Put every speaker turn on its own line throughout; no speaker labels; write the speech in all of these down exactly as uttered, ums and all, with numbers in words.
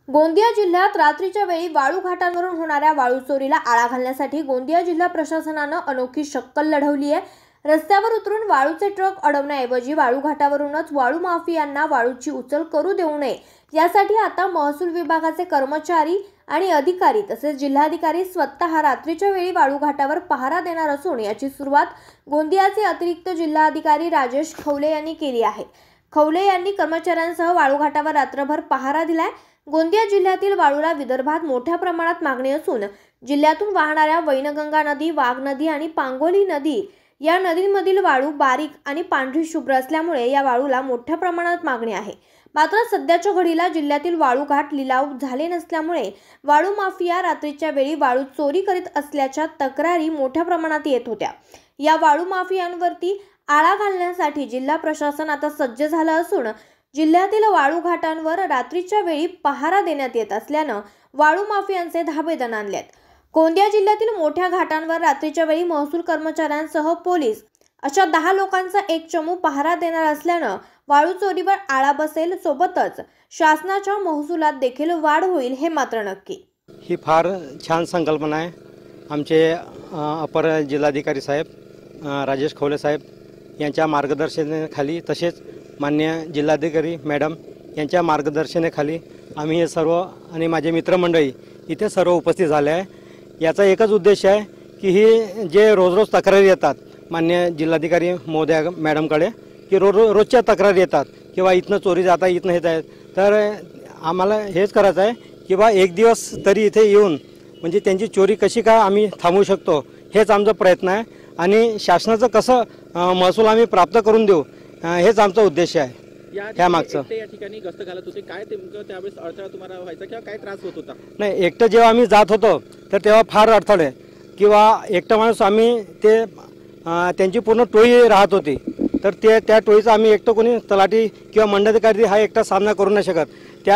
गोंदिया जिल्ह्यात रात्रीच्या वेळी वाळू घाटांवरून होणाऱ्या वाळू चोरीला आळा घालण्यासाठी गोंदिया जिल्हा प्रशासनानं अनोखी शक्कल लढवली आहे। रस्त्यावर उतरून वाळूचे ट्रक अडवण्याऐवजी वाळू घाटावरूनच वाळू माफियांना वाळूची उचल करू देऊ नये यासाठी आता महसूल विभागाचे कर्मचारी आणि अधिकारी तसेच जिल्हाधिकारी स्वतः रात्रीच्या वेळी वाळू घाटावर पहारा देणार असून याची सुरुवात गोंदियाचे अतिरिक्त जिल्हाधिकारी राजेश खवले यांनी केली आहे। खवले यांनी कर्मचाऱ्यांसह वाळू घाटावर रात्रभर पहारा दिलाय। गोंदिया जिल्ह्यातील वाळूला विदर्भात मोठ्या प्रमाणात मागणी असून जिल्ह्यातून वाहणाऱ्या वैनगंगा नदी, वाघ नदी आणि पांगोली नदी या नदींमधील वाळू बारीक आणि पांढरी शुभ्र असल्यामुळे या वाळूला मोठ्या प्रमाणात मागणी आहे। मात्र सध्याच्या घडीला जिल्ह्यातील वाळू घाट लिलाव झाले नसल्यामुळे वाळू माफिया रात्रीच्या वेळी वाळू चोरी करीत असल्याच्या तक्रारी मोठ्या प्रमाणात येत होत्या। या वाळू माफियांवरती आळा घालण्यासाठी जिल्हा प्रशासन आता सज्ज झालं असून जिल्ह्यातील वाळू घाटांवर रात्रीच्या वेळी पहारा देण्यात येत असल्यानं वाळू माफियांचे धाबे दणाणलेत। गोंदिया जिल्ह्यातील मोठ्या घाटांवर रात्रीच्या वेळी महसूल कर्मचाऱ्यांसह पोलीस अशा दहा लोकांचा एक चमू पहारा देणार असल्यानं वाळू चोरीवर आळा बसेल, सोबतच शासनाच्या महसुलात देखील वाढ होईल हे मात्र नक्की।
ही फार छान संकल्पना आहे। आमचे अपर जिल्हाधिकारी साहेब राजेश खवले साहेब यांच्या मार्गदर्शनाखाली तसेच मान्य जिल्हाधिकारी मॅडम यांच्या मार्गदर्शनाखाली आम्ही हे सर्व आणि माझे मित्रमंडळी इथे सर्व उपस्थित झाले आहे। याचा एकच उद्देश आहे की ही जे रोज रोज तक्रारी येतात मान्य जिल्हाधिकारी महोदया मॅडमकडे की रोज रोजच्या तक्रारी येतात किंवा इथनं चोरी जाता इथनं येत आहेत, तर आम्हाला हेच करायचं आहे की बा एक दिवस तरी इथे येऊन म्हणजे त्यांची चोरी कशी काय आम्ही थांबवू शकतो हेच आमचा प्रयत्न आहे आणि शासनाचं कसं महसूल आम्ही प्राप्त करून देऊ हेच आमचा उद्देश आहे। या मागचं
या ठिकाणी गस्त घालत होते, काय नेमकं त्यावेळेस अडथळा तुम्हाला व्हायचा किंवा काय त्रास होत होता?
नाही, एकटं जेव्हा आम्ही जात होतो तर तेव्हा फार अडथळे किंवा एकटं माणूस आम्ही ते त्यांची पूर्ण टोळी राहत होती, तर ते त्या टोळीचा आम्ही एकटं कोणी तलाठी किंवा मंडलाधिकारी हा एकटा सामना करू नाही शकत। त्या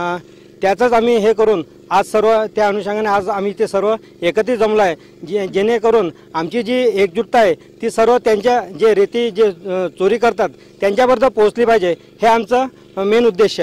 त्याचंच आम्ही हे करून आज सर्व त्या अनुषंगाने आज आम्ही ते सर्व एकत्रित जमलो आहे, जे जेणेकरून आमची जी एकजुटता आहे ती सर्व त्यांच्या जे रेती जे चोरी करतात त्यांच्यापर्यंत पोहोचली पाहिजे हे आमचं मेन उद्देश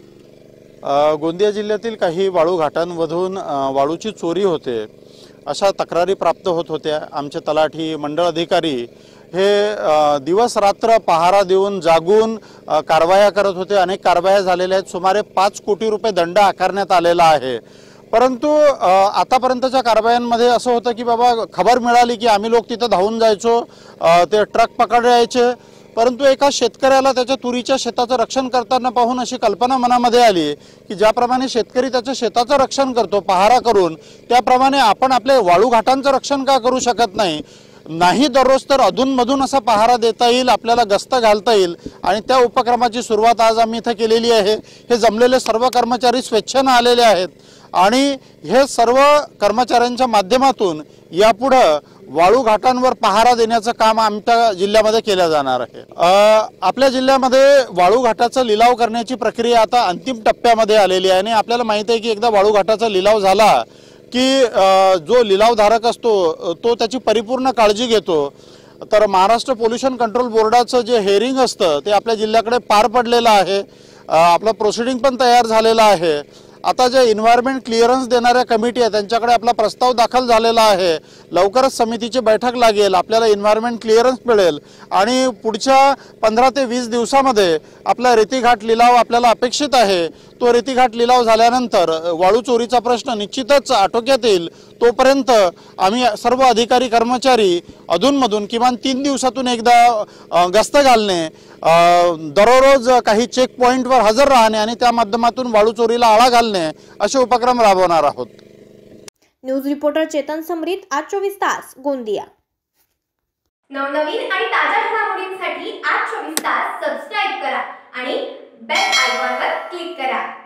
आहे।
गोंदिया जिल्ह्यातील काही वाळू घाटांमधून वाळूची चोरी होते अशा तक्रारी प्राप्त होत होत्या। आमचे तलाठी मंडळ अधिकारी हे दिवस रात्र पहारा देऊन जागून कारवाया करत होते। अनेक कारवाया झालेल्या आहेत, सुमारे पाच कोटी रुपये दंड आकारण्यात आलेला आहे। परंतु आतापर्यंतच्या कारवायांमध्ये असं होतं की बाबा खबर मिळाली की आम्ही लोक तिथं धावून जायचो, ते ट्रक पकडायचे, परंतु एका शेतकऱ्याला त्याच्या तुरीच्या शेताचं रक्षण करताना पाहून अशी कल्पना मनामध्ये आली की ज्याप्रमाणे शेतकरी त्याच्या शेताचं रक्षण करतो पहारा करून, त्याप्रमाणे आपण आपल्या वाळू घाटांचं रक्षण का करू शकत नाही? नाही दररोज तर अधूनमधून असा पहारा देता येईल, आपल्याला गस्त घालता येईल आणि त्या उपक्रमाची सुरुवात आज आम्ही इथं केलेली आहे। हे जमलेले सर्व कर्मचारी स्वेच्छेने आलेले आहेत आणि हे सर्व कर्मचाऱ्यांच्या माध्यमातून यापुढं वाळू घाटांवर पहारा देण्याचं काम आमच्या जिल्ह्यामध्ये केलं जाणार आहे। आपल्या जिल्ह्यामध्ये वाळू घाटाचा लिलाव करण्याची प्रक्रिया आता अंतिम टप्प्यामध्ये आलेली आहे आणि आपल्याला माहिती आहे की एकदा वाळू घाटाचा लिलाव झाला की जो लिलावधारक असतो तो त्याची परिपूर्ण काळजी घेतो। तर महाराष्ट्र पोल्युशन कंट्रोल बोर्डाचं जे हेअरिंग असतं ते आपल्या जिल्ह्याकडे पार पडलेलं आहे, आपलं प्रोसिडिंग पण तयार झालेलं आहे। आता जे एन्व्हायरमेंट क्लिअरन्स देणाऱ्या कमिटी आहे त्यांच्याकडे आपला प्रस्ताव दाखल झालेला आहे। लवकरच समितीची बैठक लागेल, आपल्याला एन्व्हायरमेंट क्लिअरन्स मिळेल आणि पुढच्या पंधरा ते वीस दिवसामध्ये आपला रेतीघाट लिलाव आपल्याला अपेक्षित आहे। तो रेतीघाट लिलाव झाल्यानंतर वाळू चोरीचा प्रश्न निश्चितच आटोक्यात येईल। तोपर्यंत आम्ही सर्व अधिकारी कर्मचारी अधूनमधून किमान तीन दिवसातून एकदा गस्त घालणे, दररोज काही चेक पॉईंटवर हजर राहणे आणि त्या माध्यमातून वाळू चोरीला आळा घालणे असे उपक्रम राबवणार आहोत।
न्यूज रिपोर्टर चेतन समरीत, आज चोवीस तास, गोंदिया।
नवनवीन आणि ताज्या घडामोडींसाठी आज चोवीस तास सबस्क्राइब करा आणि बेल आयकॉनवर क्लिक करा।